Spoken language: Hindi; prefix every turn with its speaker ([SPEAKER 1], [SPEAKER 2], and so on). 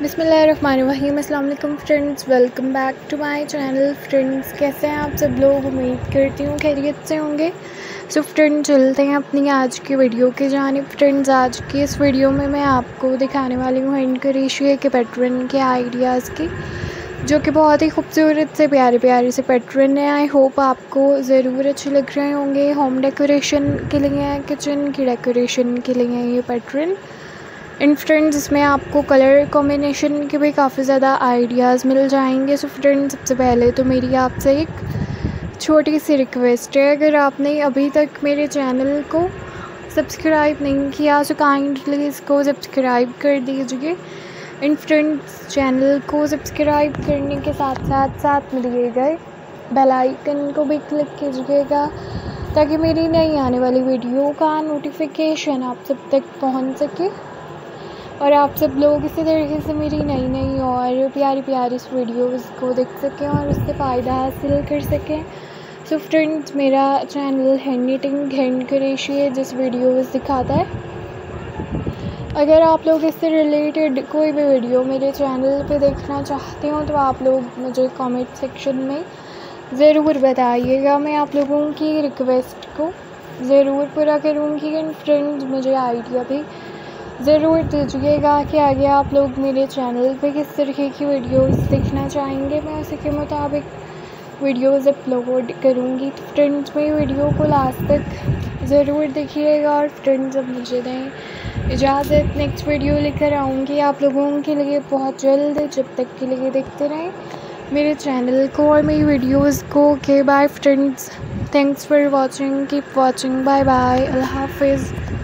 [SPEAKER 1] बिस्मिल्लाहिर्रहमानिर्रहीम। अस्सलाम वालेकुम friends, welcome back to my channel. Friends, कैसे हैं आप सब लोग? उम्मीद करती हूँ खैरियत से होंगे। सो फ्रेंड्स, चलते हैं अपनी आज की वीडियो की जानिब। फ्रेंड्स, आज की इस वीडियो में मैं आपको दिखाने वाली हूँ इनक्रेशिया के पैटर्न के आइडियाज़ की, जो कि बहुत ही खूबसूरत से प्यारे प्यारे से पैटर्न है। आई होप आपको ज़रूर अच्छे लग रहे होंगे। होम डेकोरेशन के लिए है, किचन की डेकोरेशन के लिए है ये पैटर्न। इन फ्रेंड्स, इसमें आपको कलर कॉम्बिनेशन के भी काफ़ी ज़्यादा आइडियाज़ मिल जाएंगे। सो फ्रेंड्स, सबसे पहले तो मेरी आपसे एक छोटी सी रिक्वेस्ट है, अगर आपने अभी तक मेरे चैनल को सब्सक्राइब नहीं किया तो काइंडली इसको सब्सक्राइब कर दीजिए। इन फ्रेंड्स, चैनल को सब्सक्राइब करने के साथ में दिए गए बेल आइकन को भी क्लिक कीजिएगा, ताकि मेरी नई आने वाली वीडियो का नोटिफिकेशन आप सब तक पहुंच सके और आप सब लोग इसी तरीके से मेरी नई और प्यारी प्यारी वीडियोज़ को देख सकें और उससे फ़ायदा हासिल कर सकें। सो फ्रेंड्स, मेरा channel hand knitting hand crochet जिस वीडियोज़ दिखाता है। अगर आप लोग इससे रिलेटेड कोई भी वीडियो मेरे चैनल पे देखना चाहते हो तो आप लोग मुझे कमेंट सेक्शन में ज़रूर बताइएगा। मैं आप लोगों की रिक्वेस्ट को ज़रूर पूरा करूँगी। एंड फ्रेंड्स, मुझे आइडिया भी ज़रूर दीजिएगा कि आगे आप लोग मेरे चैनल पे किस तरीके की वीडियोस देखना चाहेंगे। मैं उसी के मुताबिक वीडियोस अपलोड करूँगी। तो फ्रेंड्स, मेरी वीडियो को लास्ट तक ज़रूर देखिएगा। और फ्रेंड्स, अब मुझे दें इजाज़त, नेक्स्ट वीडियो लेकर आऊँगी आप लोगों के लिए बहुत जल्द। जब तक के लिए देखते रहें मेरे चैनल को और मेरी वीडियोज़ को। Okay, bye friends, thanks for watching, keep watching, bye bye, अल्लाह हाफिज़।